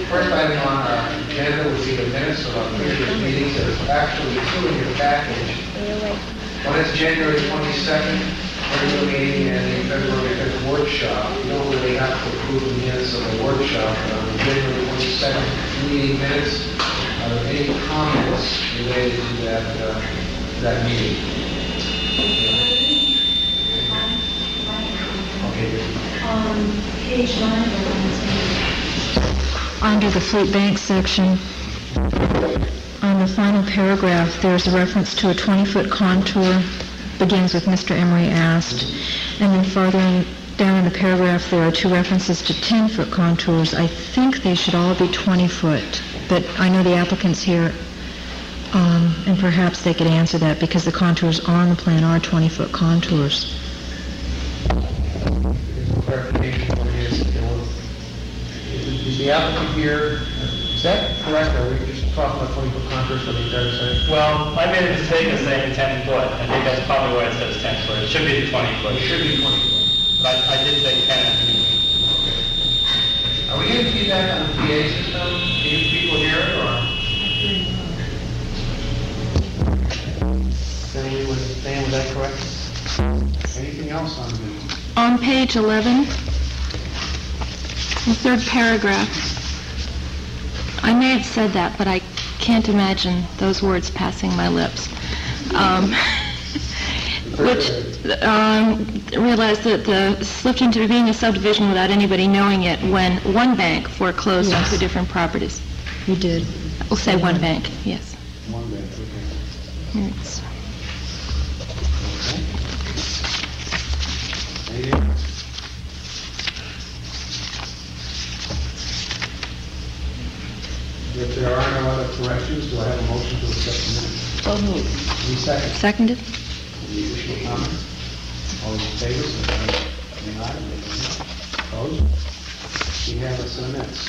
First item on our agenda would be the minutes of our previous meetings. There's actually two in your package. One is January 22nd, regular meeting, and the February 5th workshop. You don't really have to approve the minutes of the workshop, but on the January 22nd meeting minutes, are there any comments related to that meeting? Okay. Page 9 of the under the Fleet Bank section, on the final paragraph, there's a reference to a 20-foot contour, begins with Mr. Emery asked, and then farther down in the paragraph there are two references to 10-foot contours. I think they should all be 20-foot, but I know the applicant's here, and perhaps they could answer that because the contours on the plan are 20-foot contours. Clarification on his, is the applicant here, is that correct, or are we just talking about 20-foot contours for the entire site? Well, I made a mistake of saying 10 foot. I think that's probably why it says 10 foot. It should be the 20 foot. It should be 20 foot. But I did say 10 at the meeting. Are we getting feedback on the PA system? Do people hear it, or? Dan, was that correct? Anything else on the? On page 11, the third paragraph, I may have said that, but I can't imagine those words passing my lips. Realized that the slipped into being a subdivision without anybody knowing it when one bank foreclosed on two different properties. You did. We'll say one bank, yes. One bank, okay. Here it's- If there are no other corrections, do I have a motion to accept the minutes? So moved. Any second? Seconded? Any additional comments? All those in favor, say aye. Opposed? We have us in the minutes.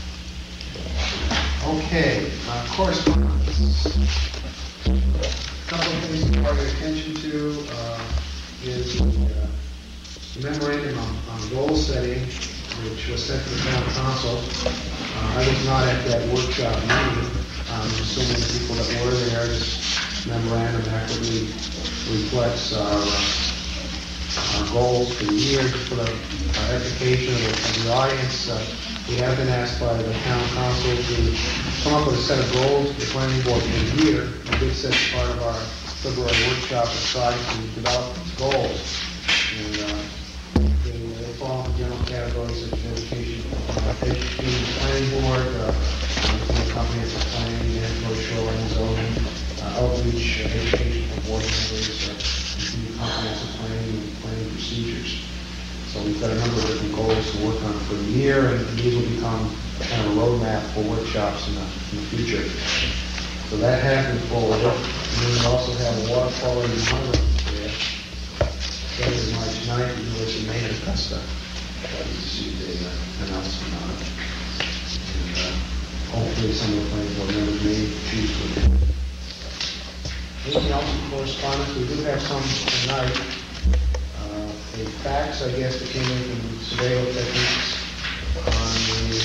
Okay, correspondence. A couple of things to draw your attention to is the memorandum on goal setting, which was sent to the town council. I was not at that workshop meeting. I'm assuming the people that were there, this memorandum accurately reflects our goals for the year. Just for the education of the audience, we have been asked by the town council to come up with a set of goals for the planning board for the year. We did set part of our February workshop aside to develop goals. And they fall in general categories of education, planning board, comprehensive planning, and shoreline zoning, outreach, education for board members, comprehensive planning and planning procedures. So we've got a number of different goals to work on for the year, and these will become kind of a roadmap for workshops in the future. So that has been forwarded. And then we also have a water quality monitoring there. Scheduled March 9th, University of Maine, Augusta. We received an announcement on it. And hopefully some of the planning board members may choose to attend. Anything else in correspondence? We do have some tonight. A fax, I guess, that came in from Sebago Techniques on the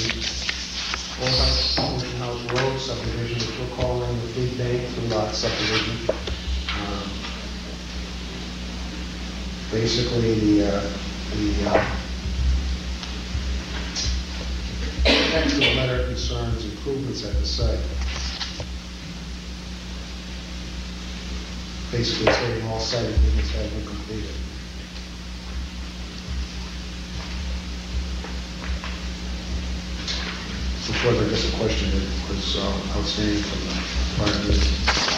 Ocean House Road subdivision, which we're calling the Fleet Bank 3-lot subdivision. Basically, the text of the letter concerns improvements at the site. Basically, stating all site improvements have been completed. Which was, I guess, a question that was outstanding from the prior meeting.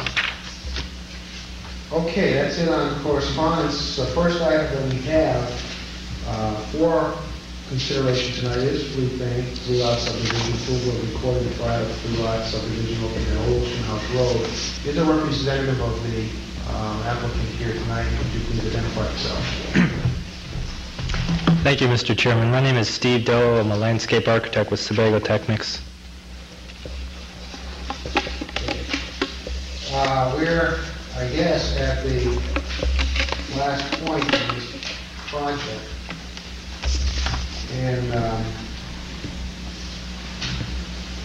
Okay, that's it on correspondence. The first item that we have for consideration tonight is Fleet Bank 3-lot subdivision approval of recording the prior 3-lot subdivision located at Old Ocean House Road. Is a representative of the applicant here tonight? Could you please identify yourself? Thank you, Mr. Chairman. My name is Steve Doe. I'm a landscape architect with Sebago Technics. We're, I guess, at the last point in this project. And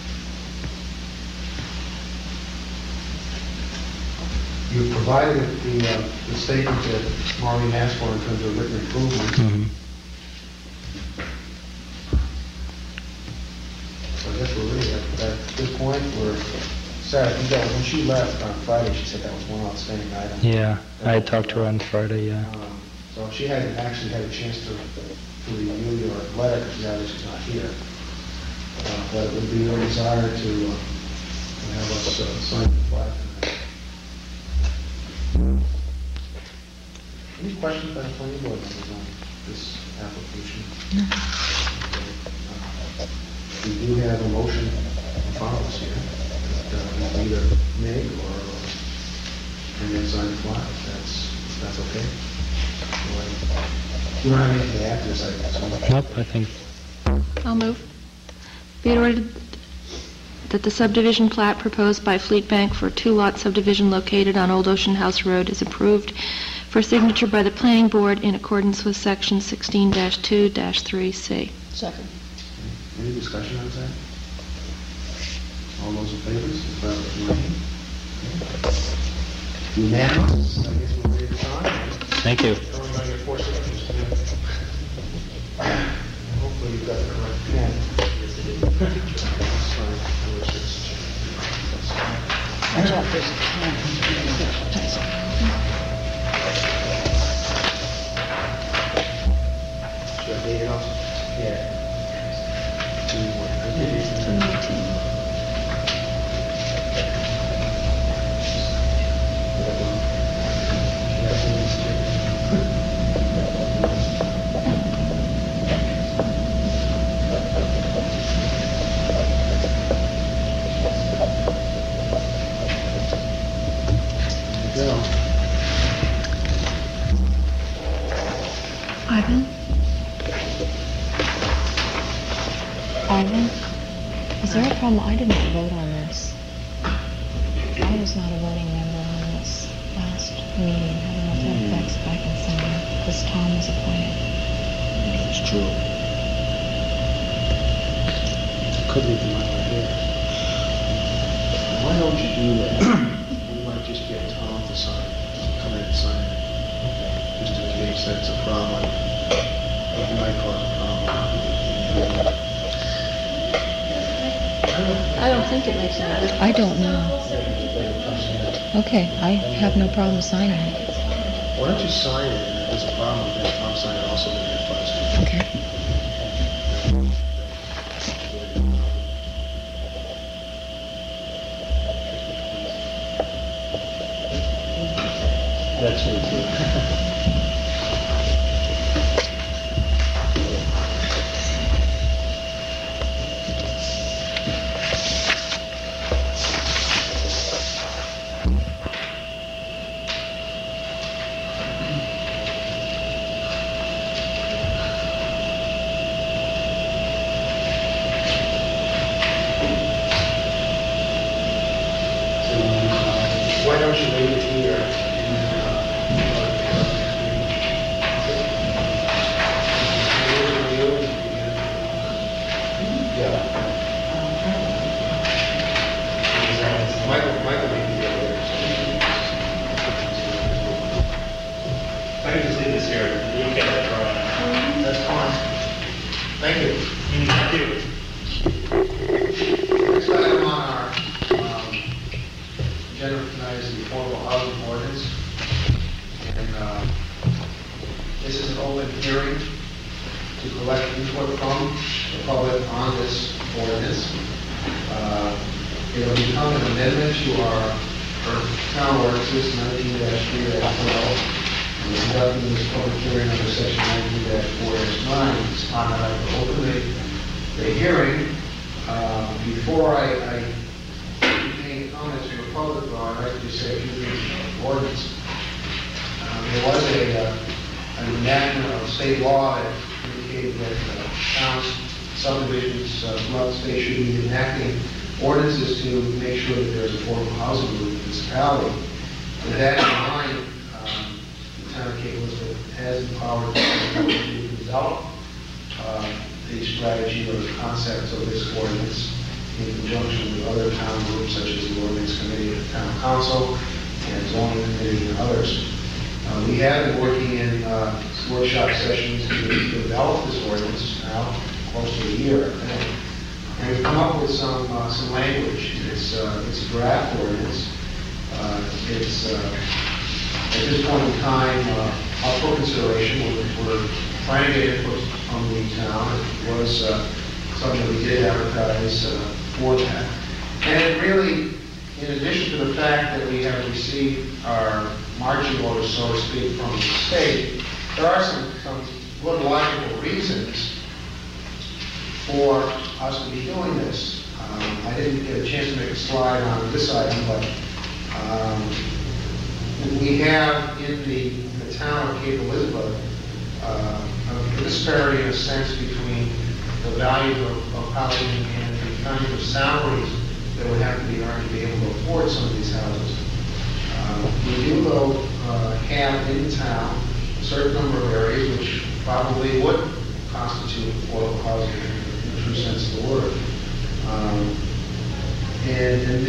You provided the statement that Maureen asked for in terms of written improvements. So I guess we're really at this point. We're Sarah, when she left on Friday, she said that was one outstanding item. Yeah, I had talked to her on Friday, yeah. So she hadn't actually had a chance to review your letter, because now she's not here. But it would be your desire to have us sign the flag. Any questions by the planning board members on this application? No. We do have a motion in front of us here that we either make or and then sign the flag. That's okay. You don't have anything to add to this, I guess? Nope, I think, I'll move. Be it ordered that the subdivision plat proposed by Fleet Bank for a two-lot subdivision located on Old Ocean House Road is approved for signature by the planning board in accordance with section 16-2-3C. Second. Any discussion on that? All those in favor, signify by saying aye. Unanimous. I guess we're ready to sign. thank you. Going by your 4 signatures. Hopefully you've got the correct pen. Yes, it is. I thought this pen. Should I date it also? Yeah. Ivan, is there a problem? I didn't vote on this. I was not a voting member on this last meeting. I don't know if that affects if I can sign it, because Tom was appointed. It's true. Could leave the matter here. Why don't you do that? We might just get Tom to sign, come in and sign it. Just in case that's a problem. It might cause a problem. I don't think it makes any difference. I don't know. Okay, I have no problem signing it. Why don't you sign it, and if there's a problem with that, Tom sign it also, then it applies to you. Okay. That's true. Why don't you leave it here? Michael may be there later. If I could just leave this here, you can get that drawing. That's fine. Thank you. Thank you. Next item on our agenda tonight is the affordable housing ordinance. And this is an open hearing to collect input from the public on this ordinance. It will become an amendment to our town ordinances 19-3-12. And we're conducting this public hearing under section 19-4-9. It's time that I will open the hearing. Before I entertain comments from the public, though, I'd like to just say a few things about the ordinance. There was an enactment of state law that indicated that towns, subdivisions throughout the state should be enacting ordinances to make sure that there's affordable housing in the municipality. With that in mind, the town of Cape Elizabeth has the power to develop the strategy or the concepts of this ordinance in conjunction with other town groups such as the ordinance committee of the town council, and zoning committee and others. We have been working in workshop sessions to develop this ordinance now, close to a year, I think. And we've come up with some language. It's a draft ordinance. It's at this point in time up for consideration. We're trying to get input from the town. It was something that we did advertise for that. And it really, in addition to the fact that we have received our marching orders, so to speak, from the state, there are some good logical reasons for us to be doing this. I didn't get a chance to make a slide on this item, but we have in the town of Cape Elizabeth a disparity in a sense between the value of housing and the kind of salaries that would have to be earned to be able to afford some of these houses. We do, though, have in town a certain number of areas which probably would constitute affordable housing in the true sense of the word. And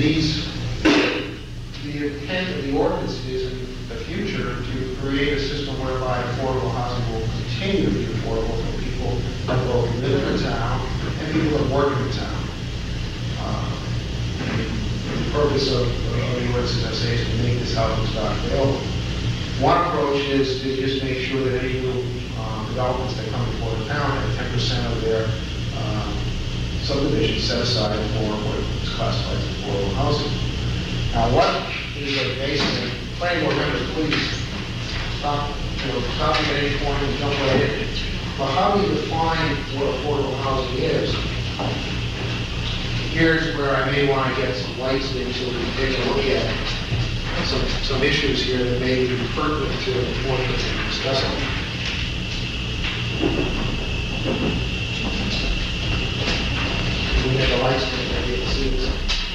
the intent of the ordinance is in the future to create a system whereby affordable housing will continue to be affordable for people that both live in the town and people that work in the town. The purpose of the ordinance, as I say, is to make this housing stock available. One approach is to just make sure that any new developments that come before the town have 10% of their subdivision set aside for what is classified as affordable housing. Now, what is the basic? Planning board members, please stop at any point and jump right in. But how do you define what affordable housing is? Here's where I may want to get some lights in so we can take a look at some issues here that may be pertinent to the point that we're discussing. We have the lights in there, you can see this.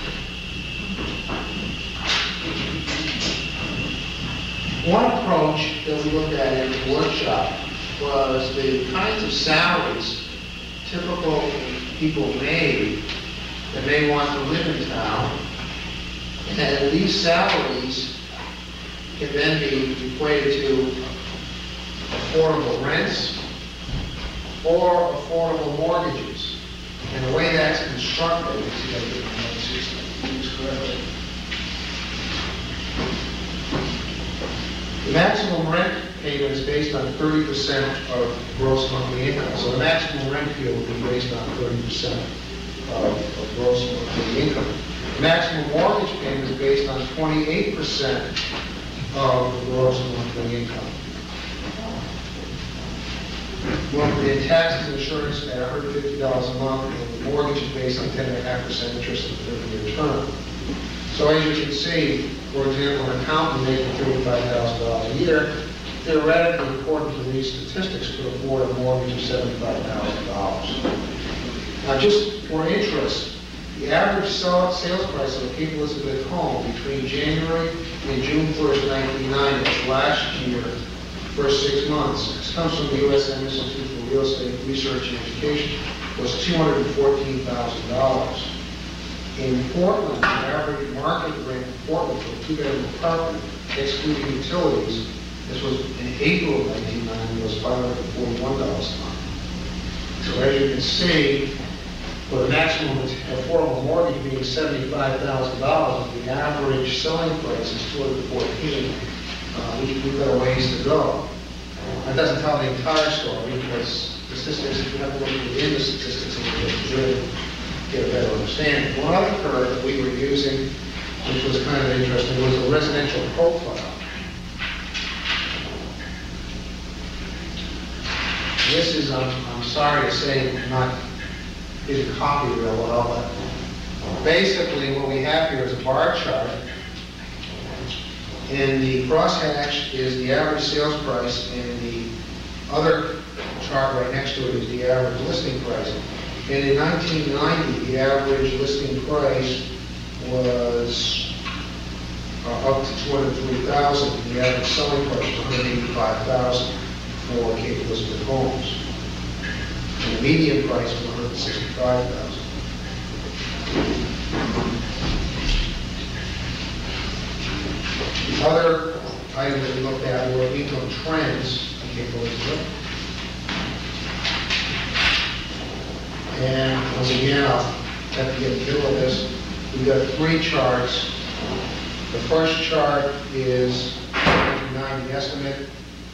One approach that we looked at in the workshop was the kinds of salaries typical people made that may want to live in town, and these salaries can then be equated to affordable rents or affordable mortgages. And the way that's constructed, let's see if I get my notes correctly. The maximum rent payment is based on 30% of gross monthly income. So the maximum rent here would be based on 30% of gross monthly income. The maximum mortgage payment is based on 28% of the gross monthly income. The taxes and insurance at $150 a month, and the mortgage is based on 10.5% interest in the 30-year term. So as you can see, for example, an accountant making $35,000 a year, theoretically, according to these statistics, could afford a mortgage of $75,000. Now, just for interest, the average sales price of a Cape Elizabeth home between January and June 1st, 1990, that's last year, first 6 months, this comes from the USM Institute for Real Estate Research and Education, was $214,000. In Portland, the average market rent in Portland for a two-bedroom apartment, excluding utilities, this was in April of 1990, was $541 a month. So as you can see, with a maximum affordable mortgage being $75,000, the average selling price is $214,000. We've got a ways to go. That doesn't tell the entire story because the statistics, you have to look within the statistics and really get a better understanding. One other curve that we were using, which was kind of interesting, was a residential profile. This is, I'm sorry to say, not didn't copy real well, but basically what we have here is a bar chart, and the crosshatch is the average sales price, and the other chart right next to it is the average listing price. And in 1990, the average listing price was up to $203,000. The average selling price was $185,000 for Cape Elizabeth homes. And the median price was $165,000. other item that we looked at were income trends in Cape Elizabeth. And once again, I'll have to get in the middle of this. We've got 3 charts. The first chart is 1990 estimate,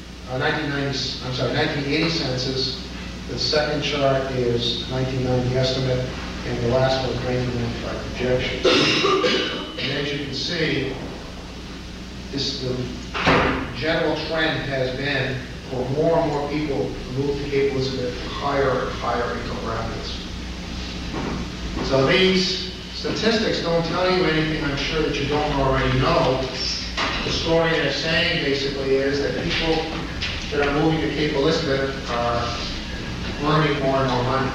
1980 census. The second chart is 1990 estimate, and the last one is 1995 projections. And as you can see, the general trend has been for more and more people to move to Cape Elizabeth to higher and higher income brackets. So these statistics don't tell you anything I'm sure that you don't already know. The story they're saying basically is that people that are moving to Cape Elizabeth are earning more and more money.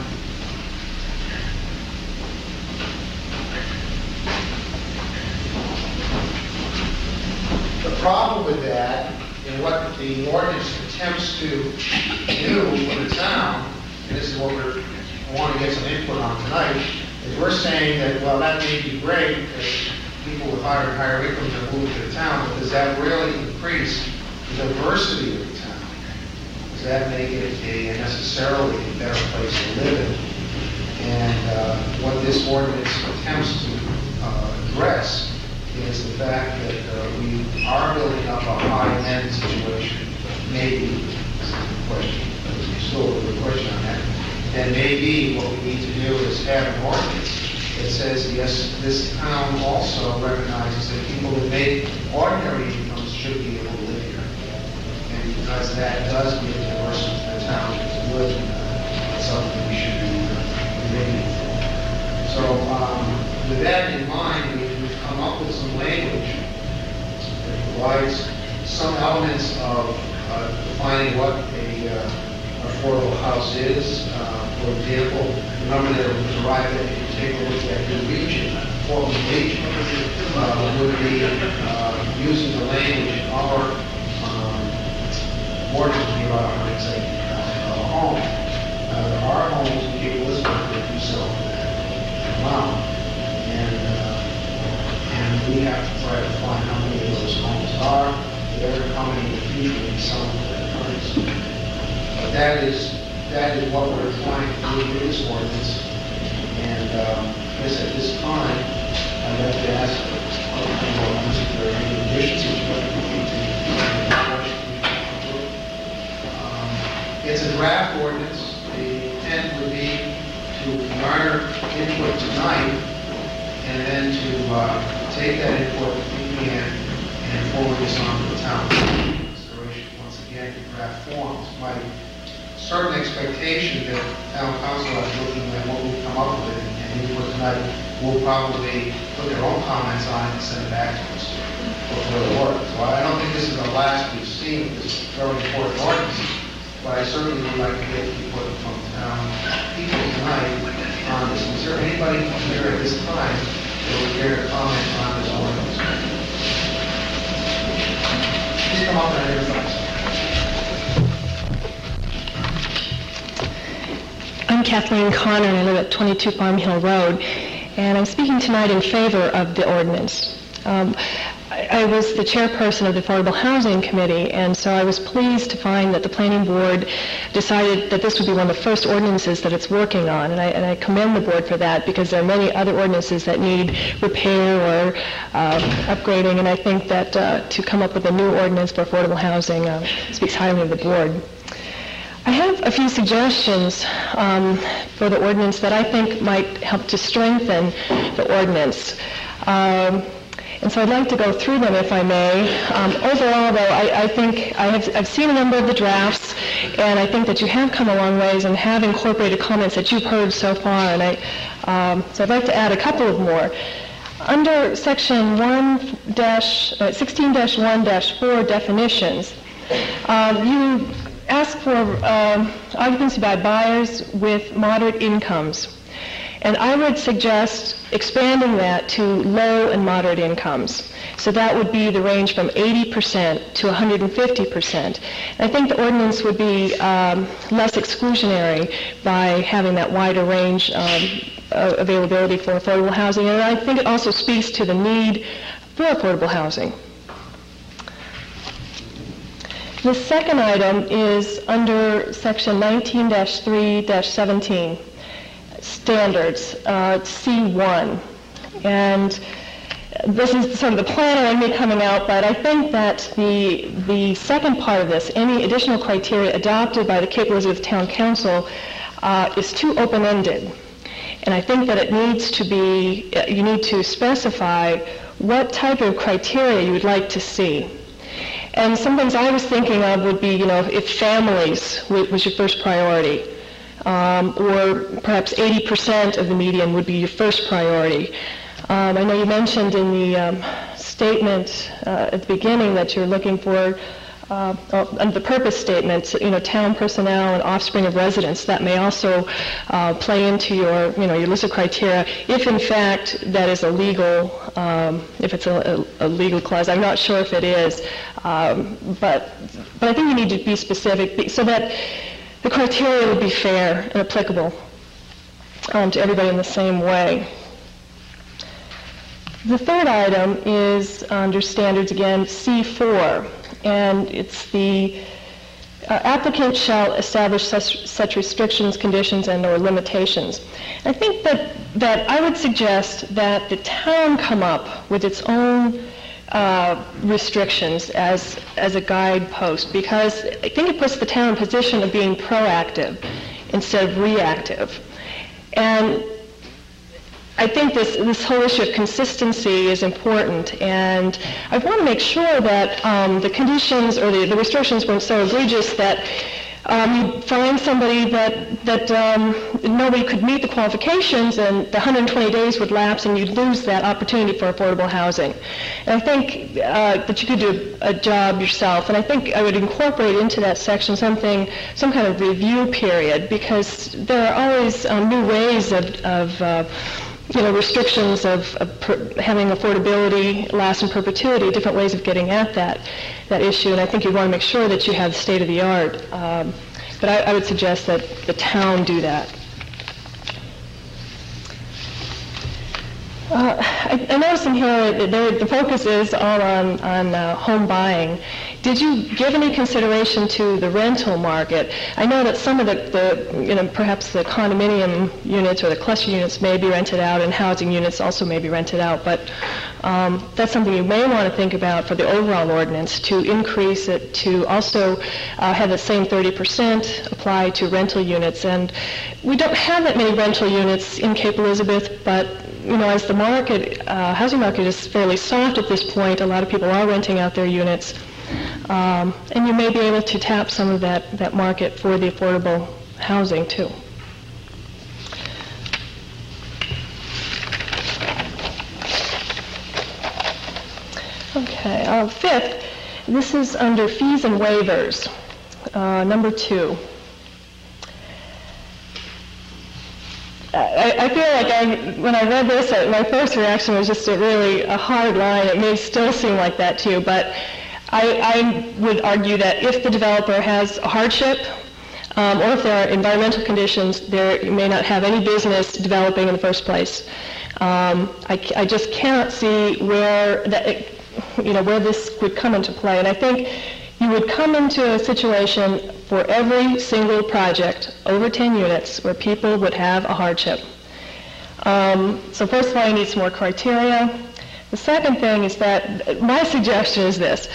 The problem with that, and what the ordinance attempts to do for the town, and this is what we want to get some input on tonight, is we're saying that, well, that may be great because people with higher and higher incomes are moving to the town, but does that really increase the diversity of the town? Does that make it a necessarily a better place to live in? And what this ordinance attempts to address is the fact that we are building up a high-end situation. Maybe, still a good question on that. And maybe what we need to do is have an ordinance that says, yes, this town also recognizes that people that make ordinary incomes should be able to live here. And because that does give diversity to the town to live in, it's something we should be making. So with that in mind, we've come up with some language that provides some elements of defining what a affordable house is. For example, remember that it was arrived at, if you take a look at the region, Portland Beach, would be using the language of our mortgage give out, I'd say, a home. There are homes in Cape Elizabeth that do sell for that amount. And we have to try to find how many of those homes are. They're coming in the future and selling for that price. But that is what we're trying to do with this ordinance. And I guess at this time, I'd like to ask if there are any additions that you'd like to make to the It's a draft ordinance. The intent would be to garner input tonight and then to take that input if we can and forward this on to the town consideration. Once again, in draft forms. My certain expectation that town council, after looking at what we've come up with and input tonight, will probably put their own comments on it and send it back to us for further work. So I don't think this is the last we've seen of this very important ordinance, but I certainly would like to get input from town people tonight on this. Is there anybody here at this time that would care to comment on this ordinance? Please come up and identify yourself. I'm Kathleen Connor, and I live at 22 Farm Hill Road, and I'm speaking tonight in favor of the ordinance. I was the chairperson of the Affordable Housing Committee, and so I was pleased to find that the Planning Board decided that this would be one of the first ordinances that it's working on, and I commend the board for that, because there are many other ordinances that need repair or upgrading, and I think that to come up with a new ordinance for affordable housing speaks highly of the board. I have a few suggestions for the ordinance that I think might help to strengthen the ordinance. And so I'd like to go through them, if I may. Overall, though, I think I've seen a number of the drafts, and I think that you have come a long ways and have incorporated comments that you've heard so far. And so I'd like to add a couple of more. Under Section 16-1-4 definitions, you ask for occupancy by buyers with moderate incomes. And I would suggest expanding that to low and moderate incomes. So that would be the range from 80% to 150%. I think the ordinance would be less exclusionary by having that wider range of availability for affordable housing. And I think it also speaks to the need for affordable housing. The second item is under section 19-3-17, standards, C1. And this is sort of the planner in me coming out, but I think that the second part of this, any additional criteria adopted by the Cape Elizabeth Town Council, is too open-ended. And I think that it needs to be, you need to specify what type of criteria you would like to see. And some things I was thinking of would be, if families was your first priority, or perhaps 80% of the median would be your first priority. I know you mentioned in the statement at the beginning that you're looking for, under the purpose statement, town personnel and offspring of residents. That may also play into your list of criteria, if in fact that is a legal, if it's a legal clause. I'm not sure if it is, but I think you need to be specific so that the criteria would be fair and applicable to everybody in the same way. The third item is under standards, again, C4, and it's the applicant shall establish such restrictions, conditions, and or limitations. I think that I would suggest that the town come up with its own restrictions as a guidepost, because I think it puts the town in a position of being proactive instead of reactive. And I think this whole issue of consistency is important, and I want to make sure that the conditions or the restrictions weren't so egregious that you find somebody that nobody could meet the qualifications, and the 120 days would lapse, and you'd lose that opportunity for affordable housing. And I think that you could do a job yourself, and I think I would incorporate into that section some kind of review period, because there are always new ways of restrictions of having affordability last in perpetuity, different ways of getting at that issue, and I think you want to make sure that you have state of the art. But I would suggest that the town do that. I noticed in here that the focus is all on home buying. Did you give any consideration to the rental market? I know that some of perhaps the condominium units or the cluster units may be rented out, and housing units also may be rented out, but that's something you may want to think about for the overall ordinance, to increase it to also have the same 30% apply to rental units. And we don't have that many rental units in Cape Elizabeth, but as the housing market is fairly soft at this point, a lot of people are renting out their units. And you may be able to tap some of that market for the affordable housing too. Okay, fifth, this is under fees and waivers, number 2. I feel like when I read this, my first reaction was just a hard line. It may still seem like that to you, but I would argue that if the developer has a hardship, or if there are environmental conditions, you may not have any business developing in the first place. I just cannot see where this would come into play. And I think you would come into a situation for every single project over 10 units where people would have a hardship. So first of all, you need some more criteria. The second thing is that my suggestion is this: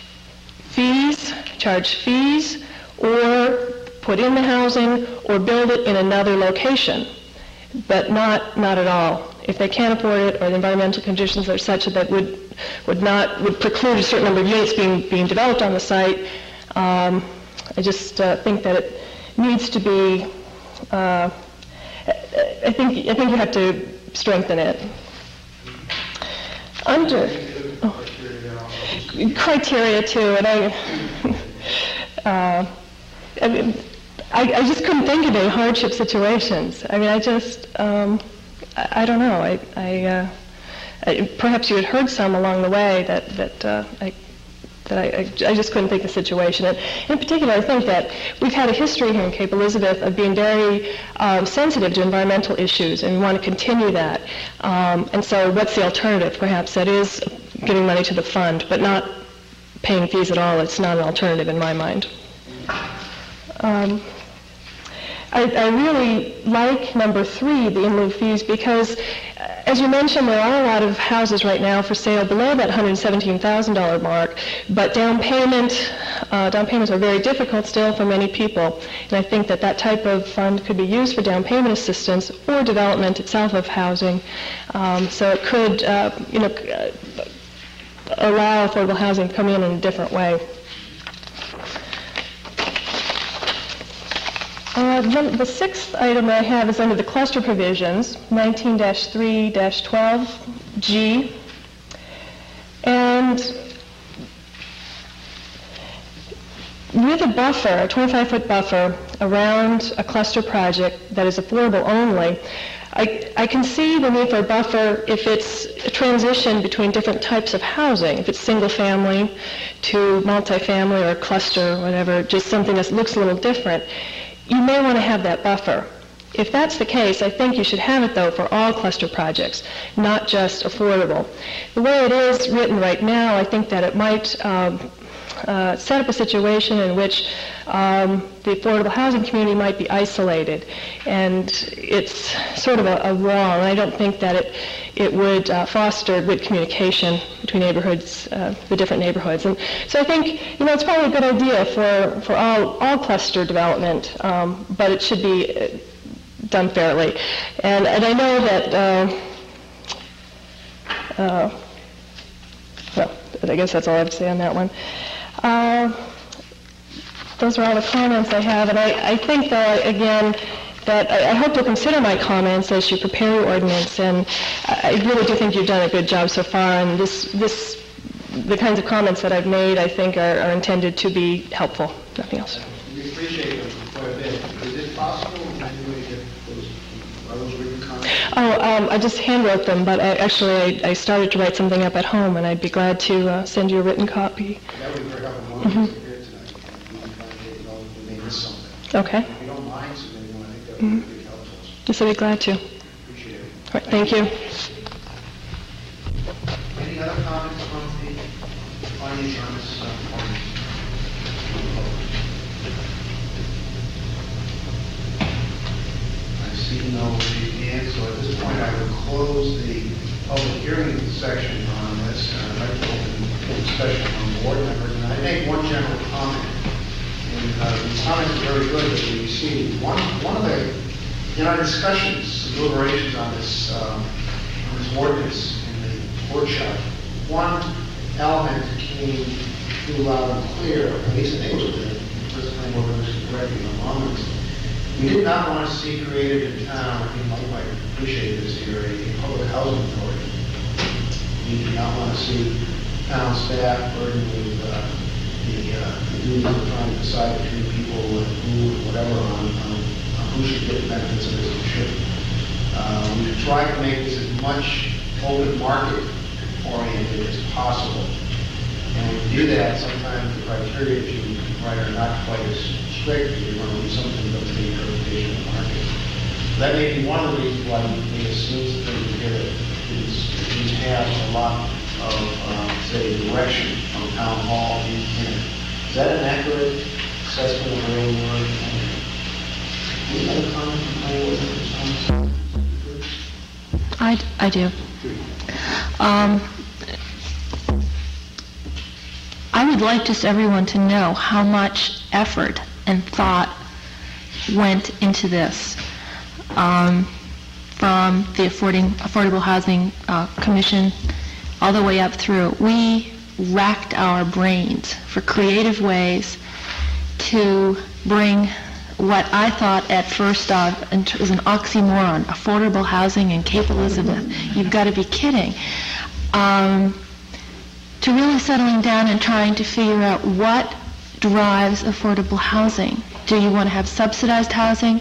charge fees, or put in the housing, or build it in another location, but not at all. If they can't afford it, or the environmental conditions are such that would preclude a certain number of units being developed on the site, I just think that it needs to be. I think you have to strengthen it. Under criteria too, and I just couldn't think of any hardship situations. I mean, I don't know. Perhaps you had heard some along the way that I just couldn't think of the situation. And in particular, I think that we've had a history here in Cape Elizabeth of being very sensitive to environmental issues, and we want to continue that. And so what's the alternative? Perhaps that is giving money to the fund, but not paying fees at all, it's not an alternative in my mind. I really like number 3, the in lieu fees, because as you mentioned, there are a lot of houses right now for sale below that $117,000 mark, but down payments are very difficult still for many people. And I think that that type of fund could be used for down payment assistance or development itself of housing. So it could, allow affordable housing to come in a different way. The 6th item I have is under the cluster provisions, 19-3-12G. And with a buffer, a 25-foot buffer around a cluster project that is affordable only, I can see the need for a buffer if it's a transition between different types of housing, if it's single family to multifamily or cluster or whatever, just something that looks a little different. You may want to have that buffer. If that's the case, I think you should have it, though, for all cluster projects, not just affordable. The way it is written right now, I think that it might set up a situation in which the affordable housing community might be isolated, and it's sort of a wall, and I don't think that it would foster good communication between neighborhoods, the different neighborhoods. And so I think, it's probably a good idea for all cluster development, but it should be done fairly. And I know that, well, I guess that's all I have to say on that one. Those are all the comments I have, and I think that, again, that I hope you'll consider my comments as you prepare your ordinance, and I really do think you've done a good job so far, and the kinds of comments that I've made, I think, are intended to be helpful, nothing else. We appreciate them quite a bit. Is it possible in any way to get those written comments? I just handwrote them, but I started to write something up at home, and I'd be glad to send you a written copy. That would be very helpful. One of us here tonight, we may miss something. Okay. If you don't mind submitting one, I think that would be really helpful. Yes, I'd be glad to. Appreciate it. All right, thank you. Any other comments from the audience on this ordinance? I see no raised hands, so at this point I will close the public hearing section on this. I'd like to open the discussion on board members, and I make one general comment. And the comments are very good that we received. One of the, in our discussions, deliberations on this ordinance in the workshop, one element came through loud and clear, at least I think it was the first time we were correcting among us. We did not want to see created in town, I think Mike might appreciate this here, a public housing authority. We do not want to see town staff burdened with the duties of trying to decide between people and who, whatever, on who should get the benefits of this and should. We try to make this as much open market oriented as possible. And when you do that, sometimes the criteria that you write are not quite as strict. You're going to leave something up to the interpretation of the market. That may be one of the reasons why we assume that we get it. We have a lot of, say, direction from town hall in it. Is that an accurate assessment of where we were? Any other comment from I do. I would like just everyone to know how much effort and thought went into this from the Affordable Housing Commission all the way up through. We racked our brains for creative ways to bring what I thought at first was an oxymoron, affordable housing and Cape Elizabeth. You've got to be kidding. To really settling down and trying to figure out what drives affordable housing. Do you want to have subsidized housing?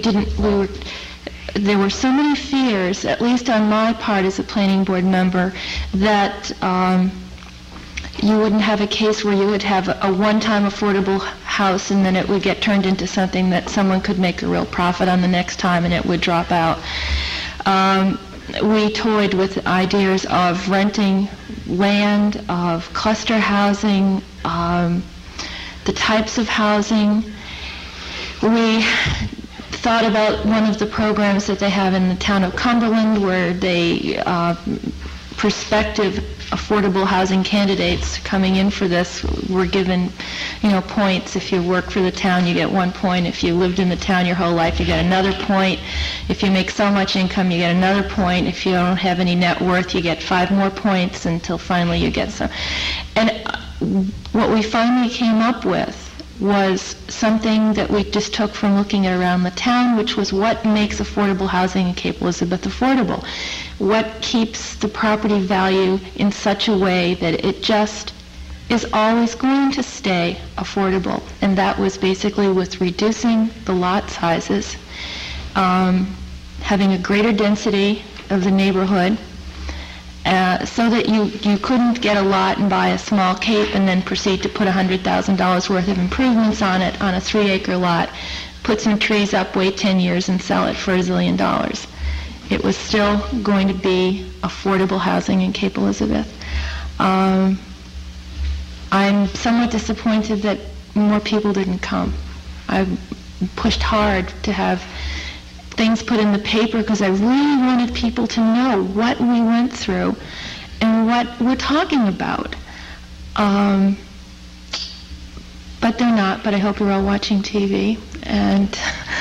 There were so many fears, at least on my part as a planning board member, that you wouldn't have a case where you would have a one-time affordable house and then it would get turned into something that someone could make a real profit on the next time and it would drop out. We toyed with ideas of renting land, of cluster housing, the types of housing. We thought about one of the programs that they have in the town of Cumberland where they prospective affordable housing candidates coming in for this were given, points. If you work for the town, you get 1 point. If you lived in the town your whole life, you get another point. If you make so much income, you get another point. If you don't have any net worth, you get 5 more points until finally you get some. And what we finally came up with was something that we just took from looking at around the town, which was what makes affordable housing in Cape Elizabeth affordable. What keeps the property value in such a way that it just is always going to stay affordable. And that was basically with reducing the lot sizes, having a greater density of the neighborhood, so that you couldn't get a lot and buy a small Cape and then proceed to put $100,000 worth of improvements on it on a 3-acre lot, put some trees up, wait 10 years and sell it for $1 zillion. It was still going to be affordable housing in Cape Elizabeth. I'm somewhat disappointed that more people didn't come. I pushed hard to have things put in the paper because I really wanted people to know what we went through and what we're talking about. But they're not, but I hope you're all watching TV. And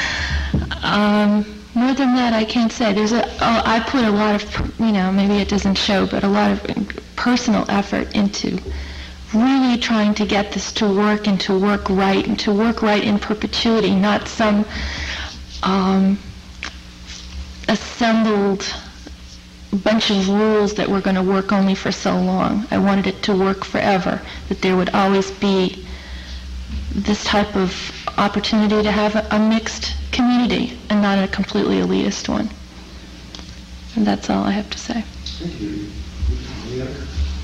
more than that, I can't say. I put a lot of, maybe it doesn't show, but a lot of personal effort into really trying to get this to work and to work right and to work right in perpetuity, not some assembled bunch of rules that were going to work only for so long. I wanted it to work forever, that there would always be this type of opportunity to have a mixed community and not a completely elitist one. And that's all I have to say. Thank you. Any other?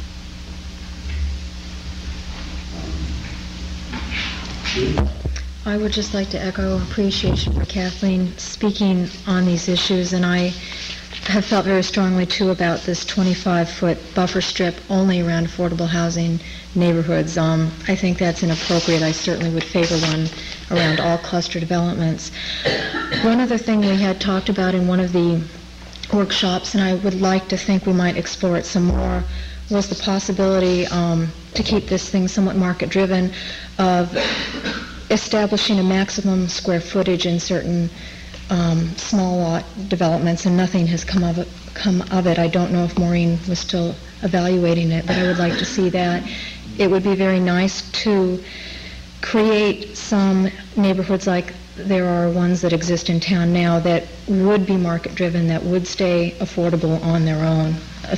I would just like to echo appreciation for Kathleen speaking on these issues, and I have felt very strongly too about this 25-foot buffer strip only around affordable housing neighborhoods. I think that's inappropriate. I certainly would favor one around all cluster developments. One other thing we had talked about in one of the workshops, and I would like to think we might explore it some more, was the possibility to keep this thing somewhat market-driven of establishing a maximum square footage in certain small lot developments, and nothing has come of it. I don't know if Maureen was still evaluating it, but I would like to see that. It would be very nice to create some neighborhoods like there are ones that exist in town now that would be market-driven, that would stay affordable on their own,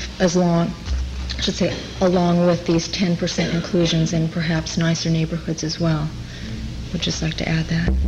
along with these 10% inclusions in perhaps nicer neighborhoods as well. Would just like to add that.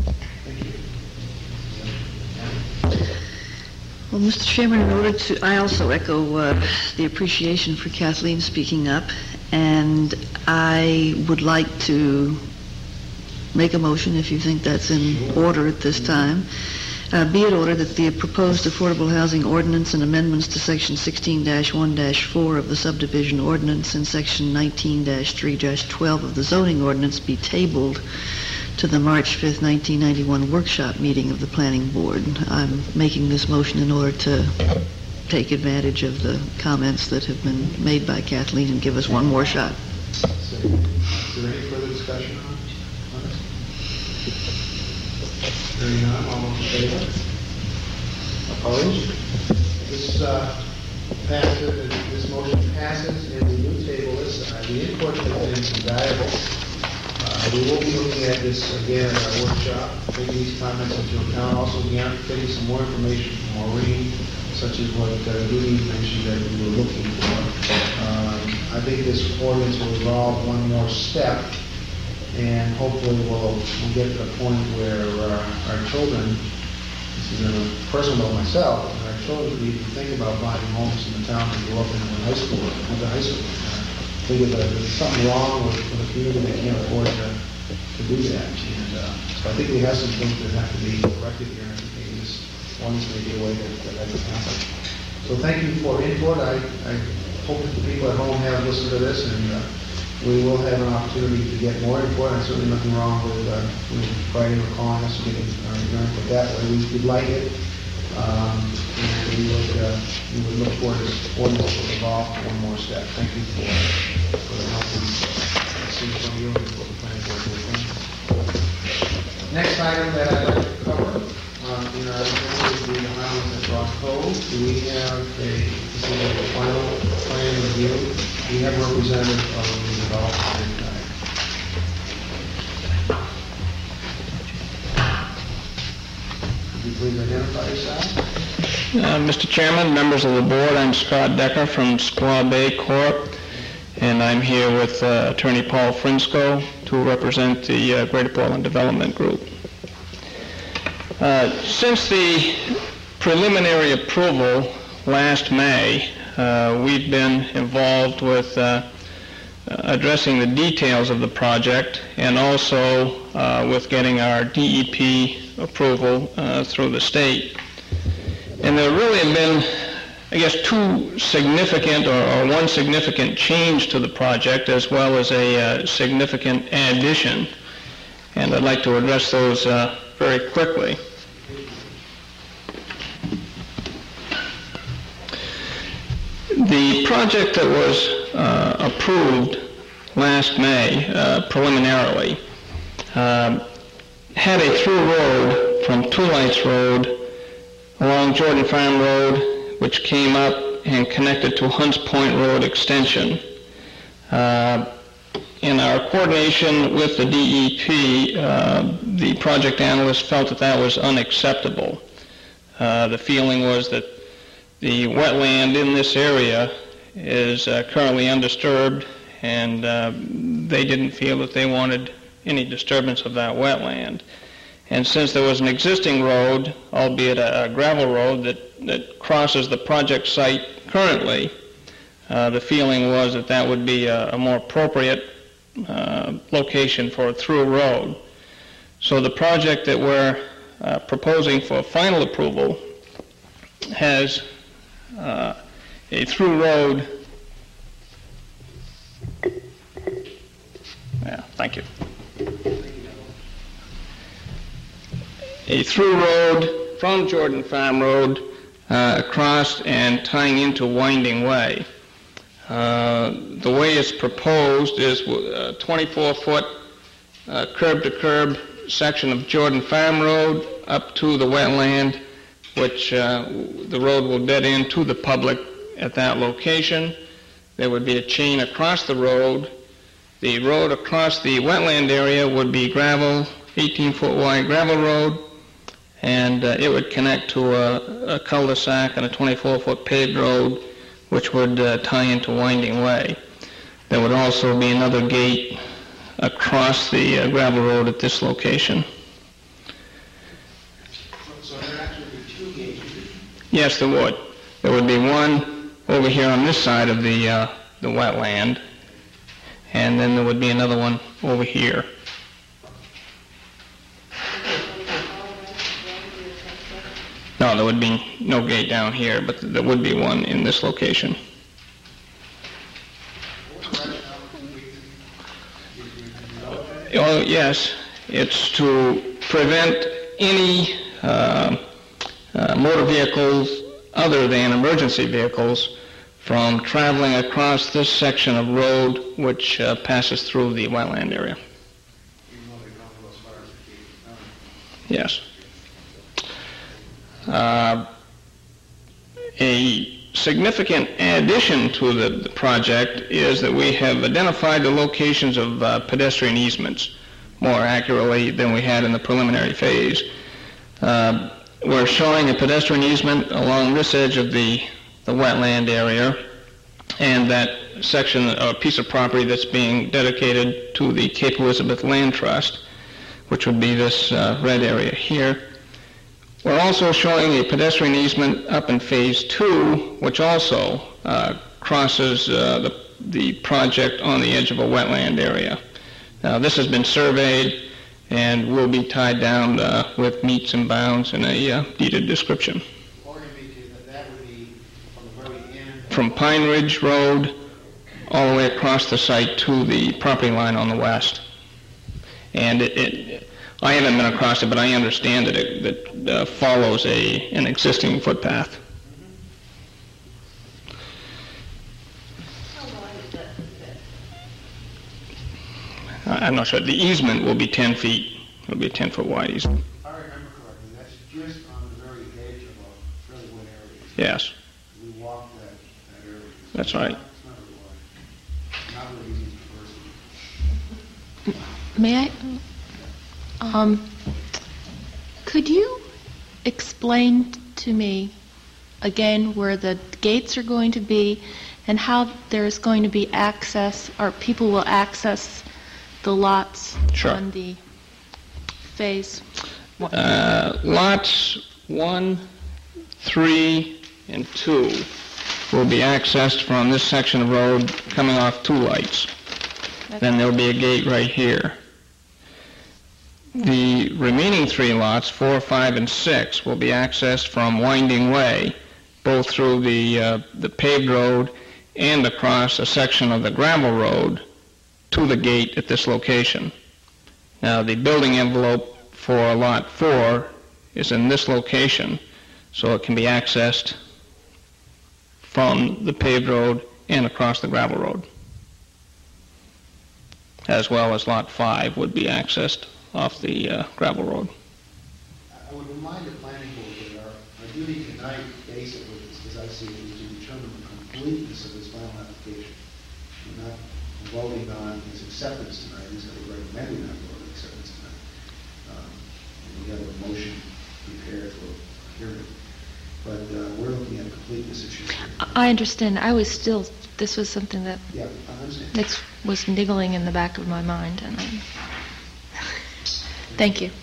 Well, Mr. Chairman, I also echo the appreciation for Kathleen speaking up, and I would like to make a motion, if you think that's in order at this time. Be it ordered that the proposed affordable housing ordinance and amendments to section 16-1-4 of the subdivision ordinance and section 19-3-12 of the zoning ordinance be tabled to the March 5th, 1991 workshop meeting of the Planning Board. I'm making this motion in order to take advantage of the comments that have been made by Kathleen and give us one more shot. Is there any further discussion on this? Hearing none, all those in favor? Opposed? This motion passes, and we will table this. The input has been invaluable. We will be looking at this again at our workshop, taking these comments into account, also getting some more information from Maureen, such as what Judy mentioned that we were looking for. I think this ordinance will involve one more step, and hopefully we'll get to a point where our children, this is a personal note myself, our children need to think about buying homes in the town and go up into high school. Think of there's something wrong with a community that can't afford to do that. And so I think we have some things that have to be corrected here, and I think this one's maybe a way that can happen. So thank you for input. I hope that the people at home have listened to this, and we will have an opportunity to get more input. And certainly nothing wrong with writing or calling us and getting your input that way. We would like it, and we would look forward to this ordinance will evolve one more step. Thank you for the help and seeing from you and what the planning board will think. Next item that I'd like to cover in our agenda is the Highlands at Rock Cove. Do we have this is a final plan review? We have a representative of the developer tonight. Could you please identify yourself? Mr. Chairman, members of the board, I'm Scott Decker from Squaw Bay Corp., and I'm here with Attorney Paul Frinsko to represent the Greater Portland Development Group. Since the preliminary approval last May, we've been involved with addressing the details of the project and also with getting our DEP approval through the state. And there really have been, I guess, two significant or one significant change to the project as well as a significant addition. And I'd like to address those very quickly. The project that was approved last May preliminarily had a through road from Two Lights Road along Jordan Farm Road, which came up and connected to Hunts Point Road extension. In our coordination with the DEP, the project analyst felt that that was unacceptable. The feeling was that the wetland in this area is currently undisturbed, and they didn't feel that they wanted any disturbance of that wetland. And since there was an existing road, albeit a gravel road, that crosses the project site currently, the feeling was that that would be a more appropriate location for a through road. So the project that we're proposing for final approval has a through road. Yeah, thank you. A through road from Jordan Farm Road across and tying into Winding Way. The way it's proposed is a 24-foot curb-to-curb section of Jordan Farm Road up to the wetland, which the road will dead end to the public at that location. There would be a chain across the road. The road across the wetland area would be gravel, 18-foot wide gravel road, and it would connect to a cul-de-sac and a 24-foot paved road, which would tie into Winding Way. There would also be another gate across the gravel road at this location. So there actually be two gates? Yes, there would. There would be one over here on this side of the wetland, and then there would be another one over here. No, there would be no gate down here, but there would be one in this location. Oh, yes. It's to prevent any motor vehicles other than emergency vehicles from traveling across this section of road which passes through the wetland area. Yes. A significant addition to the project is that we have identified the locations of pedestrian easements more accurately than we had in the preliminary phase. We're showing a pedestrian easement along this edge of the wetland area, and that section, a piece of property that's being dedicated to the Cape Elizabeth Land Trust, which would be this red area here. We're also showing a pedestrian easement up in Phase 2, which also crosses the project on the edge of a wetland area. Now, this has been surveyed and will be tied down with meets and bounds in a deeded description. Or that would be from the very end? from Pine Ridge Road all the way across the site to the property line on the west. And I haven't been across it, but I understand that it follows an existing footpath. I'm not sure. The easement will be 10 feet. It will be a 10-foot wide easement. I remember correctly, that's just on the very edge of a fairly wet area. Yes, We walked that area. that's right. It's not really wide. Not really easy to first. May I? Could you explain to me again where the gates are going to be and how there's going to be access, or people will access the lots Sure. on the phase? Lots 1, 3, and 2 will be accessed from this section of road coming off two lights. Then there'll be a gate right here. The remaining 3 lots, 4, 5, and 6, will be accessed from Winding Way, both through the paved road and across a section of the gravel road to the gate at this location. Now, the building envelope for Lot 4 is in this location, so it can be accessed from the paved road and across the gravel road, as well as Lot 5 would be accessed off the gravel road. I would remind the planning board that our duty tonight, basically, as I see it, is to determine the completeness of this final application. We're not voting on his acceptance tonight, he's going to recommend not voting acceptance tonight. And we have a motion prepared for a hearing. But we're looking at a completeness issue. I understand. This was something that Yeah, I understand. was niggling in the back of my mind. And thank you.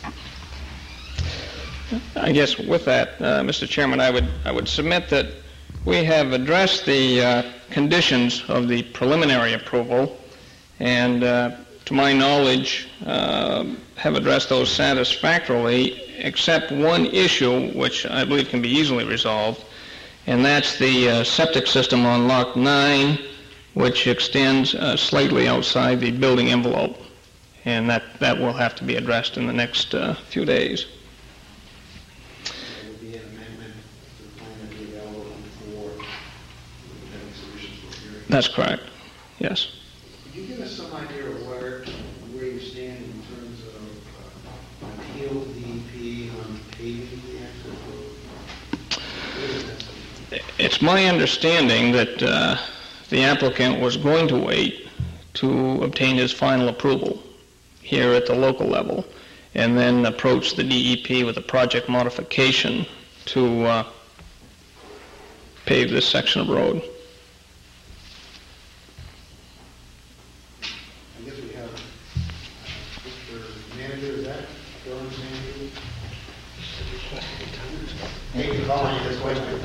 I guess with that, Mr. Chairman, I would submit that we have addressed the conditions of the preliminary approval, and to my knowledge, have addressed those satisfactorily, except one issue, which I believe can be easily resolved, and that's the septic system on Lot 9, which extends slightly outside the building envelope, and that will have to be addressed in the next few days. There will be an amendment to the plan that will be available for having solutions for hearing. That's correct, yes. Could you give us some idea of where you stand in terms of appeal to DEP on paving the access road? It's my understanding that the applicant was going to wait to obtain his final approval here at the local level, and then approach the DEP with a project modification to pave this section of road. I guess we have Mr. Manager, is that your understanding? Maybe following this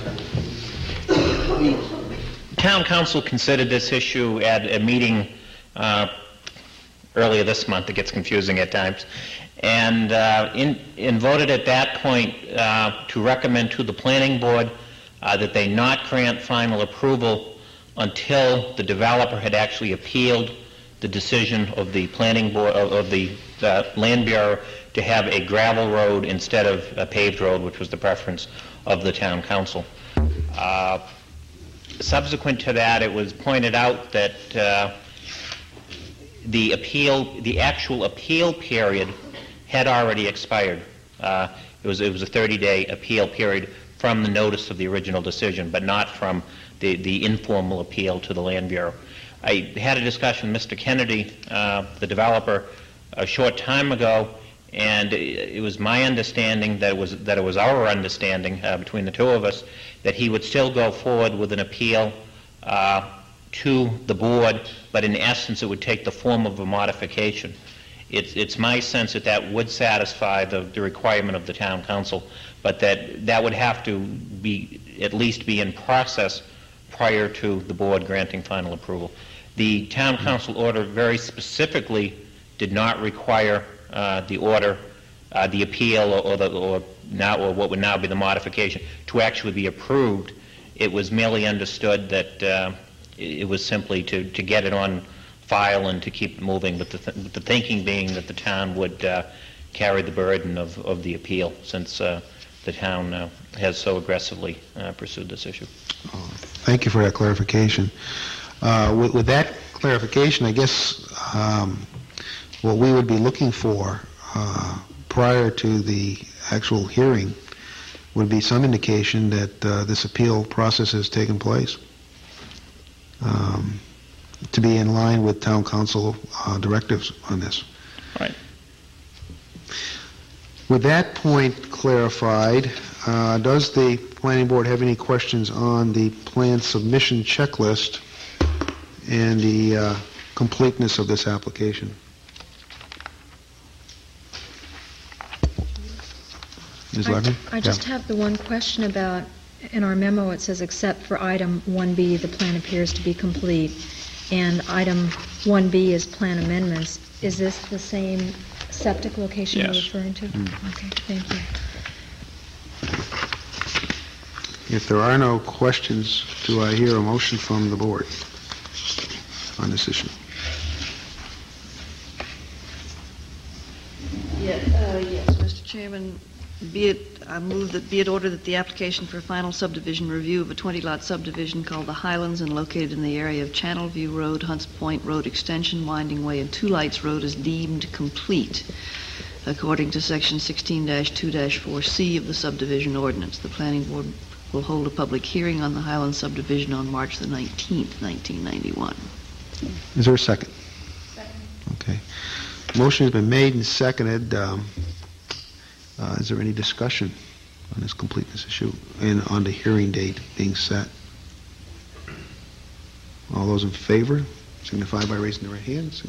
way. Town Council considered this issue at a meeting earlier this month. It gets confusing at times. And voted at that point to recommend to the Planning Board that they not grant final approval until the developer had actually appealed the decision of the Planning Board, of the Land Bureau, to have a gravel road instead of a paved road, which was the preference of the Town Council. Subsequent to that, it was pointed out that the actual appeal period had already expired. It was a 30-day appeal period from the notice of the original decision, but not from the informal appeal to the Land Bureau. I had a discussion with Mr. Kennedy, the developer, a short time ago, and it was my understanding that it was our understanding between the two of us that he would still go forward with an appeal to the board, but in essence it would take the form of a modification. It's my sense that would satisfy the requirement of the Town Council, but that would have to at least be in process prior to the board granting final approval. The Town Council order very specifically did not require the order, the appeal, or what would now be the modification, to actually be approved. it was merely understood that it was simply to get it on file and to keep it moving, but the thinking being that the town would carry the burden of the appeal, since the town has so aggressively pursued this issue. Thank you for that clarification. With that clarification, I guess what we would be looking for prior to the actual hearing would be some indication that this appeal process has taken place, to be in line with town council directives on this. Right. With that point clarified, does the planning board have any questions on the plan submission checklist and the completeness of this application? Ms. Levin? I just have the one question about, in our memo it says, except for item 1B, the plan appears to be complete, and item 1B is plan amendments. Is this the same septic location you're Yes. referring to? Okay, thank you. If there are no questions, do I hear a motion from the board on this issue? Yes, Mr. Chairman, I move that be it ordered that the application for final subdivision review of a 20-lot subdivision called the Highlands and located in the area of Channelview Road, Hunts Point Road Extension, Winding Way, and Two Lights Road is deemed complete according to Section 16-2-4C of the subdivision ordinance. The planning board will hold a public hearing on the Highlands subdivision on March the 19th, 1991. Is there a second? Second. Okay. Motion has been made and seconded. Is there any discussion on this completeness issue and on the hearing date being set? All those in favor signify by raising their right hands.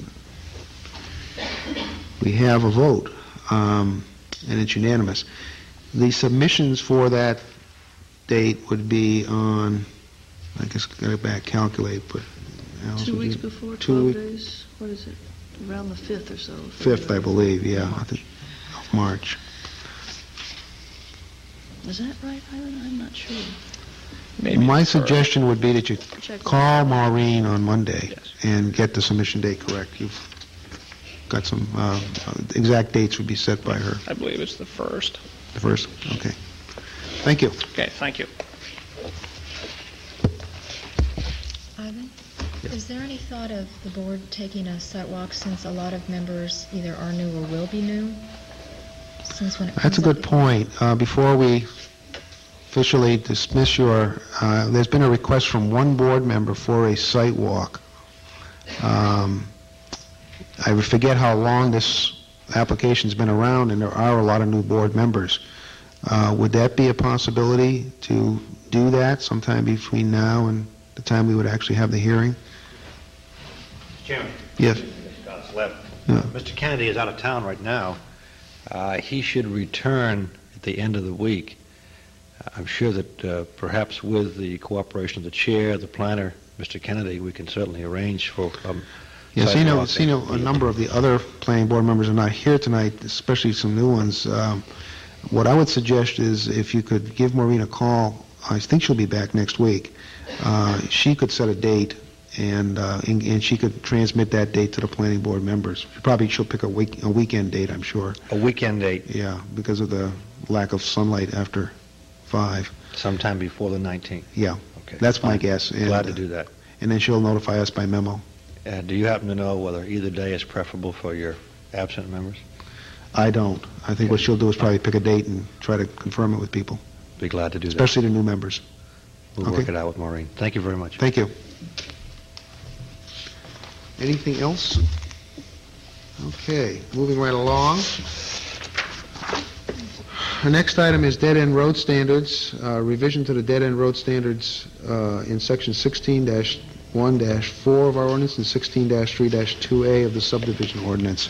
We have a vote, and it's unanimous. The submissions for that date would be on, I guess, got to back calculate, but... 2 weeks before, 12 days? What is it? Around the 5th or so. 5th, I believe, yeah, I think, of March. Is that right, Highland? I'm not sure. Maybe My it's for- suggestion would be that you Check. call Maureen on Monday Yes. and get the submission date correct. You've got some, exact dates would be set by her. I believe it's the 1st. The first, okay. Thank you. Okay, thank you. Ivan, is there any thought of the board taking a site walk, since a lot of members either are new or will be new? Since when it That's a comes up good point. Before we officially dismiss your, there's been a request from one board member for a site walk. I forget how long this application's been around, and there are a lot of new board members. Would that be a possibility to do that sometime between now and the time we would actually have the hearing? Mr. Chairman. Yes. Scott Slev. Yeah. Mr. Kennedy is out of town right now. He should return at the end of the week. I'm sure that perhaps with the cooperation of the chair, the planner, Mr. Kennedy, we can certainly arrange for Yes, sidewalk. a number of the other planning board members are not here tonight, especially some new ones. What I would suggest is if you could give Maureen a call, I think she'll be back next week. She could set a date, and she could transmit that date to the planning board members. Probably she'll pick a weekend date, I'm sure. A weekend date. Yeah, because of the lack of sunlight after 5. Sometime before the 19th. Yeah, Okay. that's my Fine. guess. And, Glad to do that. And then she'll notify us by memo. Do you happen to know whether either day is preferable for your absent members? I don't. I think what she'll do is probably pick a date and try to confirm it with people, Be glad to do that. especially the new members. We'll Okay. work it out with Maureen. Thank you very much. Thank you. Anything else? Okay, moving right along. Our next item is dead-end road standards, revision to the dead-end road standards in section 16-1-4 of our ordinance and 16-3-2A of the subdivision ordinance.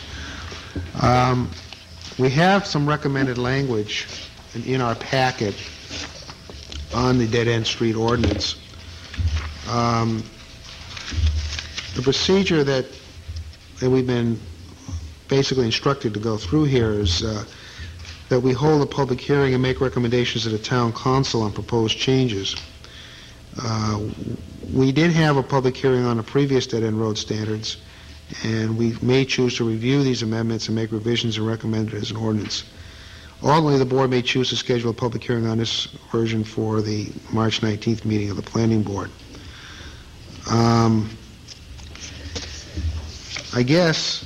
We have some recommended language in our packet on the dead-end street ordinance. The procedure that we've been basically instructed to go through here is that we hold a public hearing and make recommendations to the town council on proposed changes. We did have a public hearing on the previous dead-end road standards, and we may choose to review these amendments and make revisions and recommend it as an ordinance. Ultimately, the board may choose to schedule a public hearing on this version for the March 19th meeting of the Planning Board. I guess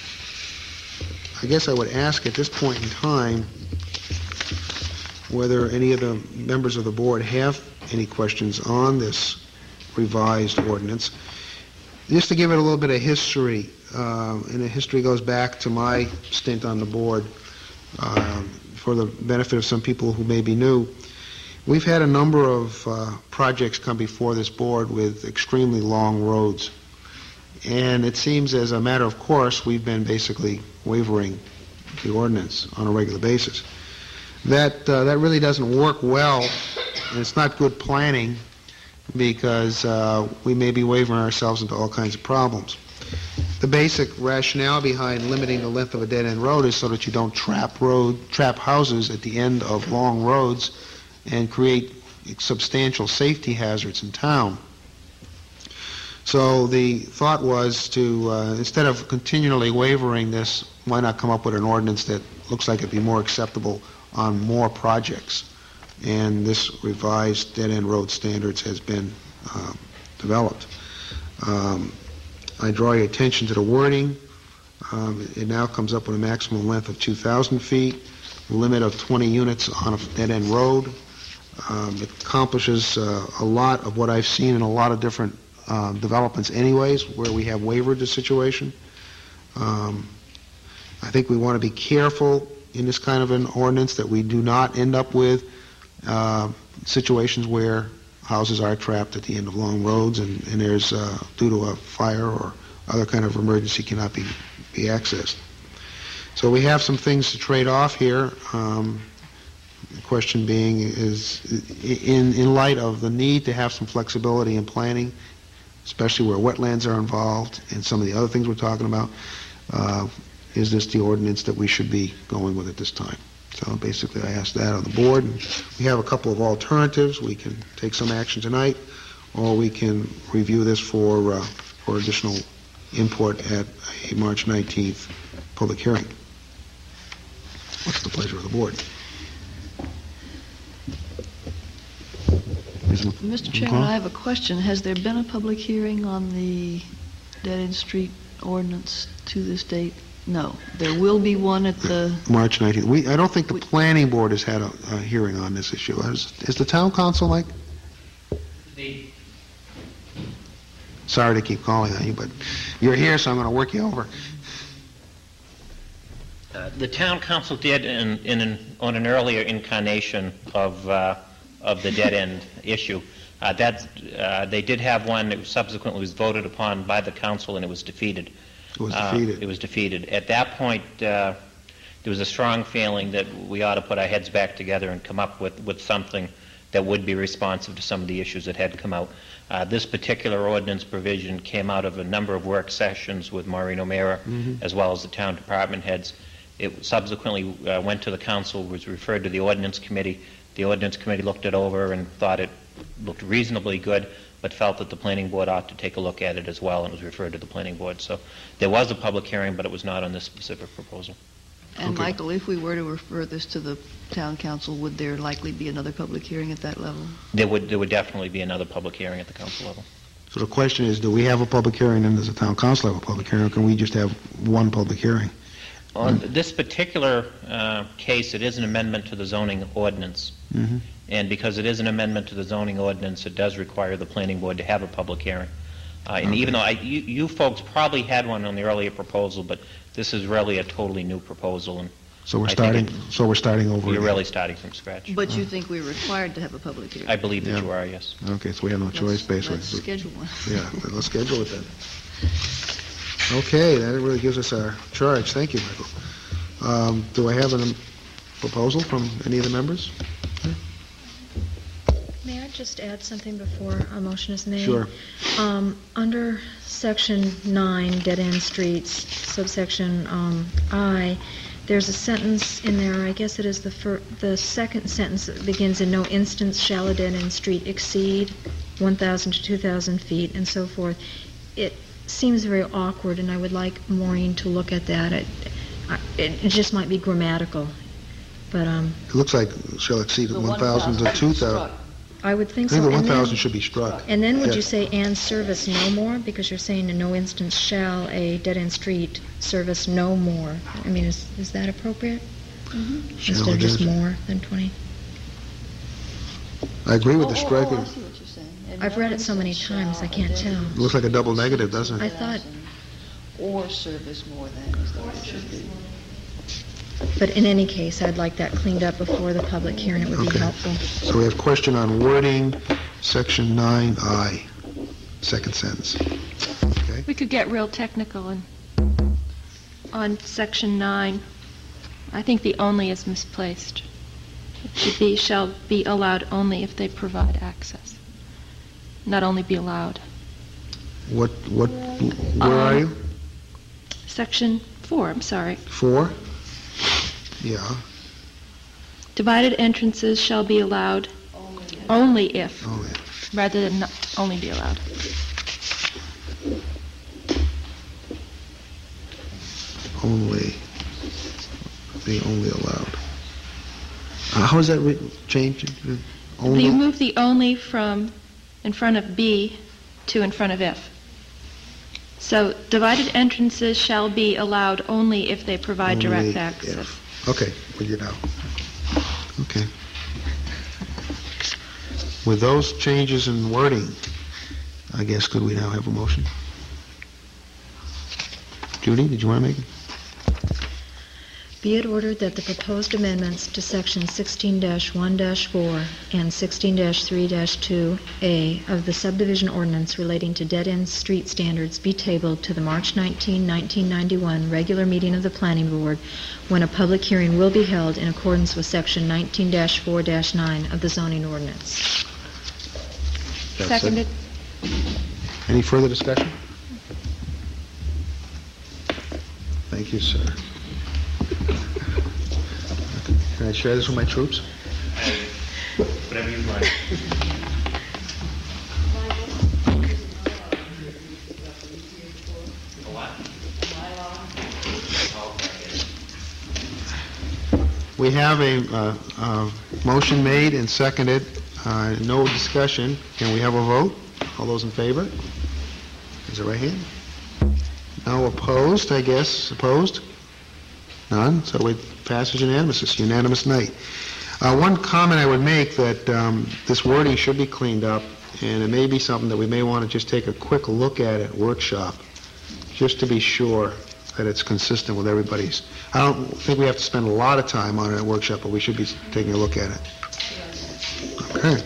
I would ask at this point in time whether any of the members of the board have any questions on this revised ordinance. Just to give it a little bit of history, and the history goes back to my stint on the board, for the benefit of some people who may be new. We've had a number of projects come before this board with extremely long roads, and it seems as a matter of course we've been basically waiving the ordinance on a regular basis. That really doesn't work well, and it's not good planning, because we may be wavering ourselves into all kinds of problems. The basic rationale behind limiting the length of a dead-end road is so that you don't trap houses at the end of long roads and create substantial safety hazards in town. So the thought was to, instead of continually wavering this, why not come up with an ordinance that looks like it'd be more acceptable on more projects? And this revised dead-end road standards has been developed. I draw your attention to the wording. It now comes up with a maximum length of 2,000 feet, a limit of 20 units on a dead-end road. It accomplishes a lot of what I've seen in a lot of different developments anyways, where we have wavered the situation. I think we want to be careful in this kind of an ordinance that we do not end up with situations where houses are trapped at the end of long roads and there's, due to a fire or other kind of emergency, cannot be accessed. So we have some things to trade off here. The question being is, in light of the need to have some flexibility in planning, especially where wetlands are involved and some of the other things we're talking about, is this the ordinance that we should be going with at this time? So basically I asked that of the board. We have a couple of alternatives. We can take some action tonight, or we can review this for additional input at a March 19th public hearing. What's the pleasure of the board? Mr. Chairman, I have a question. Has there been a public hearing on the dead-end street ordinance to this date? No. There will be one at the... March 19th. I don't think the planning board has had a hearing on this issue. Is the town council like... Sorry to keep calling on you, but you're here, so I'm going to work you over. The town council did, on an earlier incarnation of the dead-end issue, they did have one that subsequently was voted upon by the council, and it was defeated. It was defeated. It was defeated. At that point, there was a strong feeling that we ought to put our heads back together and come up with something that would be responsive to some of the issues that had come out. This particular ordinance provision came out of a number of work sessions with Maureen O'Meara, as well as the town department heads. It subsequently went to the council, was referred to the ordinance committee. The ordinance committee looked it over and thought it looked reasonably good, but felt that the planning board ought to take a look at it as well, and it was referred to the planning board. So there was a public hearing, but it was not on this specific proposal. And Michael, if we were to refer this to the town council, would there likely be another public hearing at that level? There would definitely be another public hearing at the council level. So the question is, do we have a public hearing and does the town council have a public hearing, or can we just have one public hearing? On this particular case, it is an amendment to the zoning ordinance. And because it is an amendment to the zoning ordinance, it does require the planning board to have a public hearing. And even though you folks probably had one on the earlier proposal, but this is really a totally new proposal. And so we're starting. So we're starting over. You're really starting from scratch. But you think we're required to have a public hearing? I believe that you are. Yes. Okay, so we have no choice, basically. Let's schedule one. Yeah, let's schedule it then. Okay, that really gives us our charge. Thank you, Michael. Do I have a proposal from any of the members? May I just add something before a motion is made? Sure. Under Section 9, dead-end streets, subsection I, there's a sentence in there, I guess it is the second sentence that begins, in no instance shall a dead-end street exceed 1,000 to 2,000 feet, and so forth. It seems very awkward, and I would like Maureen to look at that. It just might be grammatical, but It looks like shall exceed 1,000 to 2,000. I would think I so. think the And then- 1,000 should be struck. And then would Yeah. you say, and service no more? Because you're saying in no instance shall a dead-end street service no more. I mean, is that appropriate? Shall Instead of just it is. more than 20? I agree with Oh, the striking. I see what you're saying. And I've no read it so many instance times, I shall can't a tell. dead-end It looks like a double negative, doesn't I it? thought, or service more than is the way it should be. but in any case, I'd like that cleaned up before the public hearing. It would be Okay. helpful. So we have question on wording, section 9I, second sentence. We could get real technical and on section 9. I think the only is misplaced. It should be, shall be allowed only if they provide access. Not only be allowed. Where are you? Section 4, I'm sorry. 4? Yeah, Divided entrances shall be allowed only if, oh, yeah. rather than not only be allowed. Only, be only allowed. How is that changed? Only? You move the only from in front of B to in front of if. So divided entrances shall be allowed only if they provide direct Only access. if. Okay, with you now. Okay. With those changes in wording, I guess, could we now have a motion? Judy, did you want to make it? Be it ordered that the proposed amendments to Section 16-1-4 and 16-3-2A of the subdivision ordinance relating to dead-end street standards be tabled to the March 19, 1991 regular meeting of the Planning Board, when a public hearing will be held in accordance with Section 19-4-9 of the zoning ordinance. That's it. Seconded. Any further discussion? Thank you, sir. Can I share this with my troops? Whatever you like. We have a motion made and seconded, no discussion. Can we have a vote? All those in favor? Raise the right hand. No opposed, I guess. Opposed? None. So it passes unanimous. It's a unanimous night. One comment I would make that this wording should be cleaned up, and it may be something that we may want to just take a quick look at workshop, just to be sure that it's consistent with everybody's. I don't think we have to spend a lot of time on it at workshop, but we should be taking a look at it. Okay.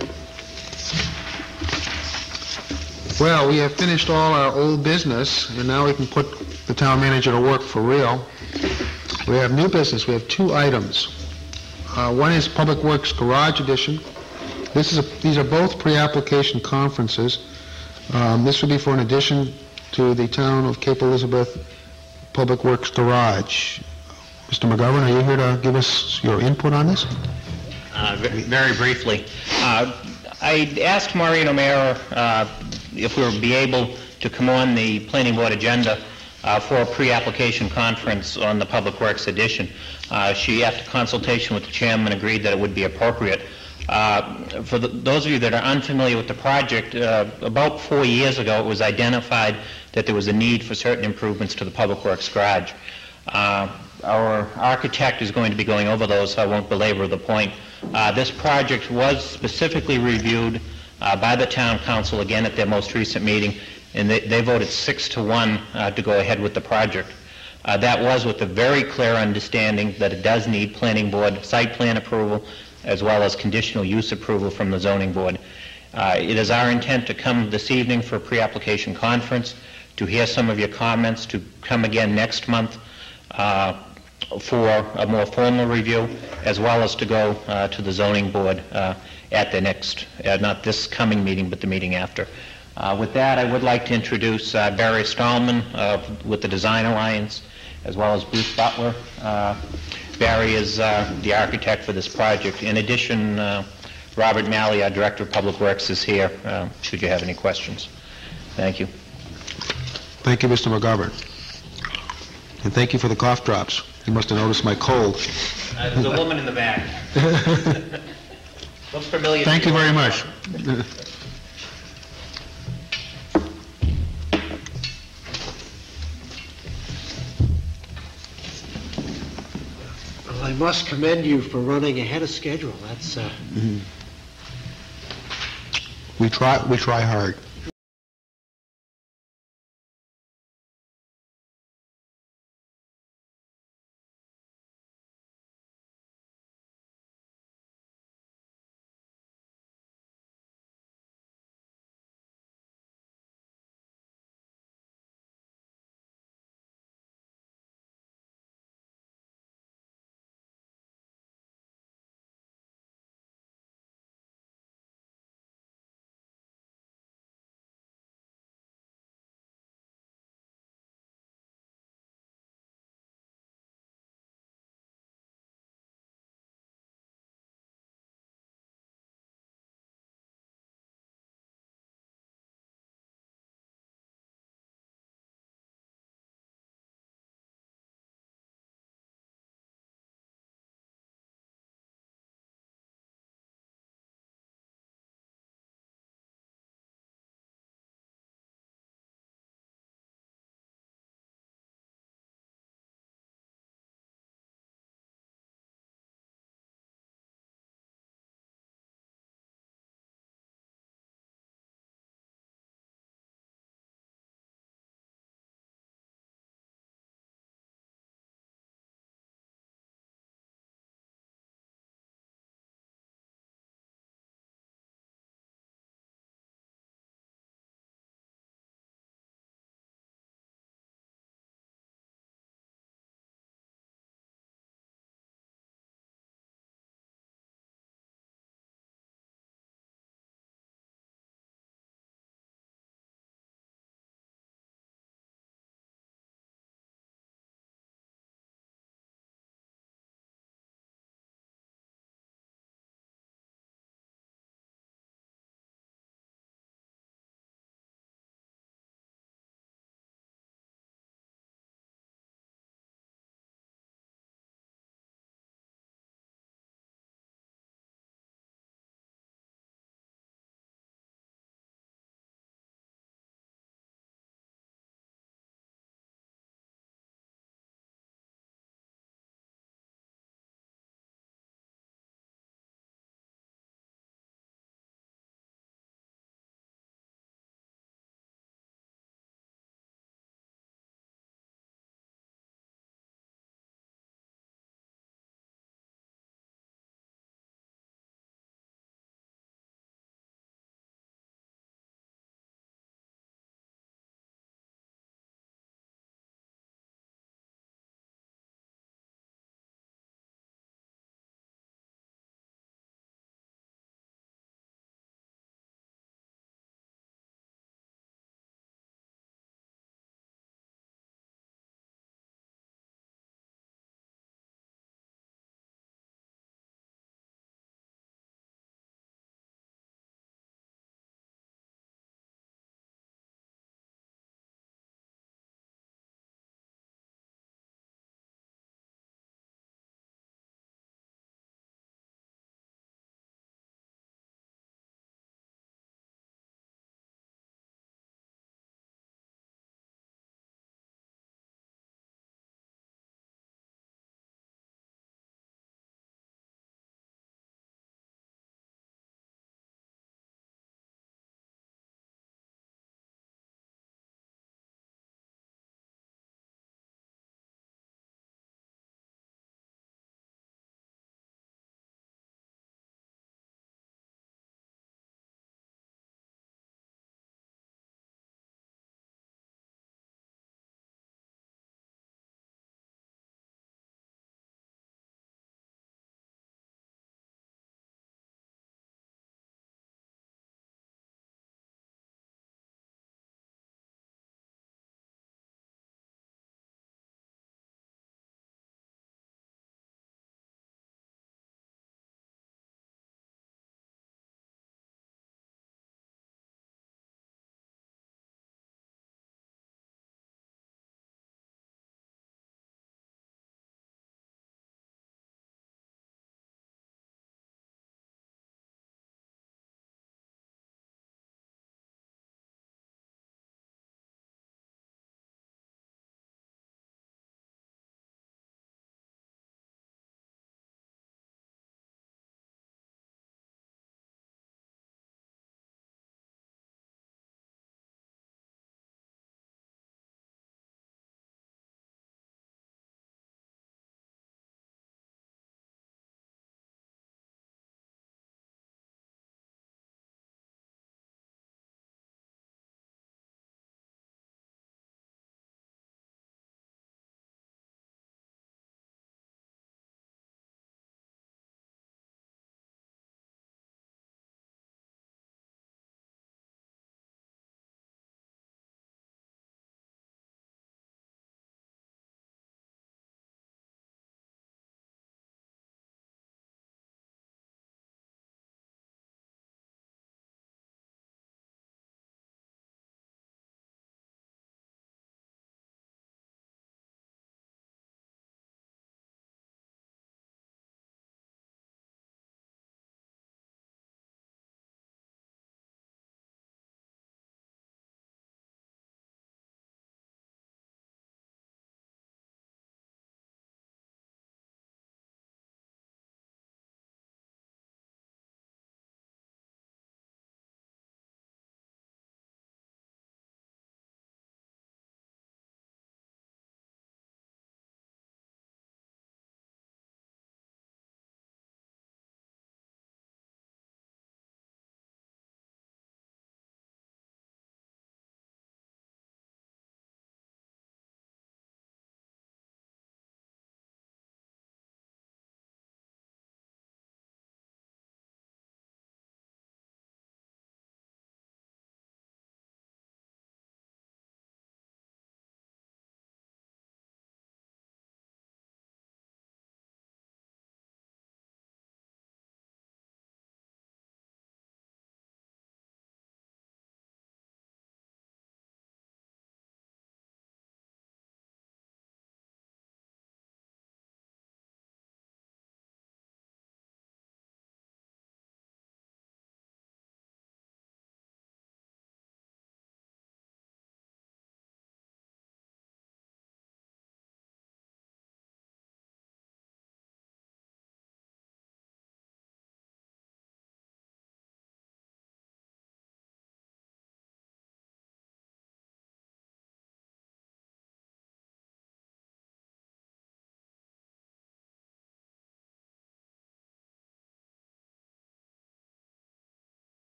Well, we have finished all our old business, and now we can put the town manager to work for real. We have new business. We have 2 items. One is Public Works Garage Edition. These are both pre-application conferences. This would be for an addition to the town of Cape Elizabeth Public Works Garage. Mr. McGovern, are you here to give us your input on this? Very briefly. I asked Maureen O'Meara if we would be able to come on the planning board agenda for a pre-application conference on the Public Works edition. She, after consultation with the chairman, agreed that it would be appropriate. For those of you that are unfamiliar with the project, about 4 years ago it was identified that there was a need for certain improvements to the Public Works garage. Our architect is going to be going over those, so I won't belabor the point. This project was specifically reviewed by the town council again at their most recent meeting, and they voted 6-1 to go ahead with the project. That was with a very clear understanding that it does need planning board site plan approval as well as conditional use approval from the zoning board. It is our intent to come this evening for a pre-application conference, to hear some of your comments, to come again next month for a more formal review, as well as to go to the zoning board at the next, not this coming meeting, but the meeting after. With that, I would like to introduce Barry Stallman with the Design Alliance, as well as Bruce Butler. Barry is the architect for this project. In addition, Robert Malley, our Director of Public Works, is here, should you have any questions. Thank you. Thank you, Mr. McGovern. And thank you for the cough drops. You must have noticed my cold. There's a woman in the back. Looks familiar. Thank you very much. Well, I must commend you for running ahead of schedule. That's We try hard.